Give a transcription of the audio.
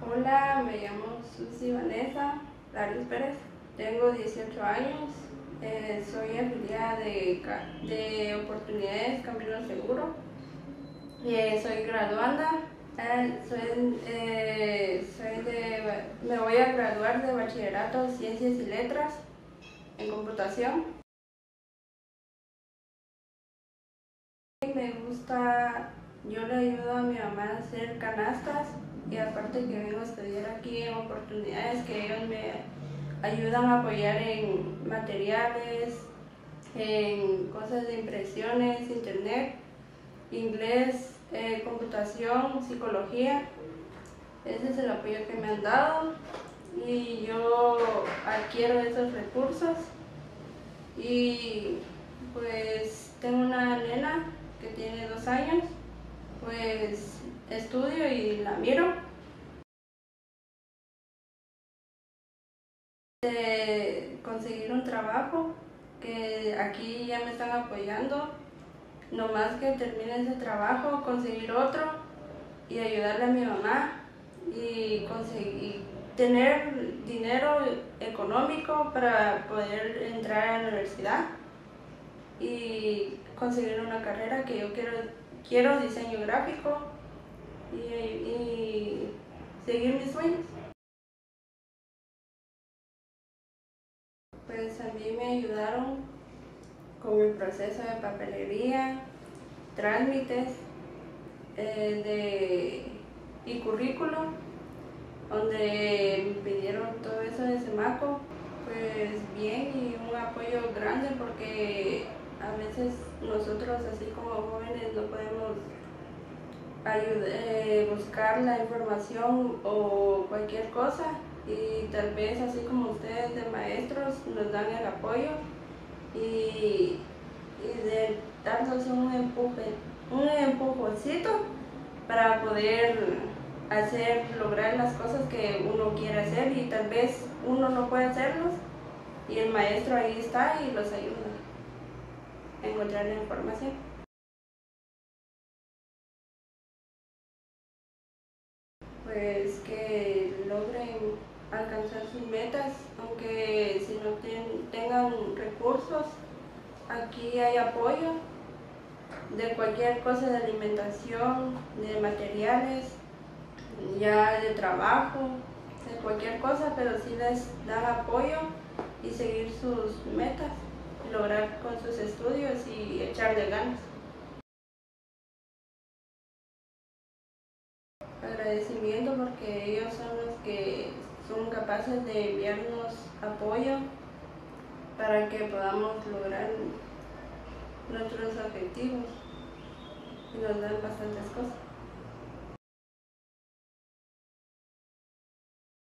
Hola, me llamo Susi Vanessa Larios Pérez, tengo 18 años, soy afiliada de Oportunidades Camino Seguro, soy graduanda, me voy a graduar de Bachillerato en Ciencias y Letras en Computación. Me gusta, yo le ayudo a mi mamá a hacer canastas y aparte que vengo a estudiar aquí en Oportunidades, que ellos me ayudan a apoyar en materiales, en cosas de impresiones, internet, inglés, computación, psicología. Ese es el apoyo que me han dado y yo adquiero esos recursos y pues tengo una nena que tiene 2 años, pues estudio y la miro. De conseguir un trabajo, que aquí ya me están apoyando, nomás que termine ese trabajo, conseguir otro y ayudarle a mi mamá y conseguir tener dinero económico para poder entrar a la universidad y conseguir una carrera que yo quiero diseño gráfico y seguir mis sueños. Pues a mí me ayudaron con el proceso de papelería, trámites y currículum, donde me pidieron todo eso de Semaco, pues bien y un apoyo grande porque a veces nosotros así como jóvenes no podemos buscar la información o cualquier cosa y tal vez así como ustedes de maestros nos dan el apoyo y de darnos un empujoncito para poder lograr las cosas que uno quiere hacer y tal vez uno no puede hacerlos y el maestro ahí está y los ayuda a encontrar la información. Pues que logren alcanzar sus metas, aunque si no tengan recursos, aquí hay apoyo de cualquier cosa de alimentación, de materiales, ya de trabajo, de cualquier cosa, pero sí les dan apoyo y seguir sus metas, lograr con sus estudios y echarle ganas. Agradecimiento porque ellos son los que son capaces de enviarnos apoyo para que podamos lograr nuestros objetivos y nos dan bastantes cosas.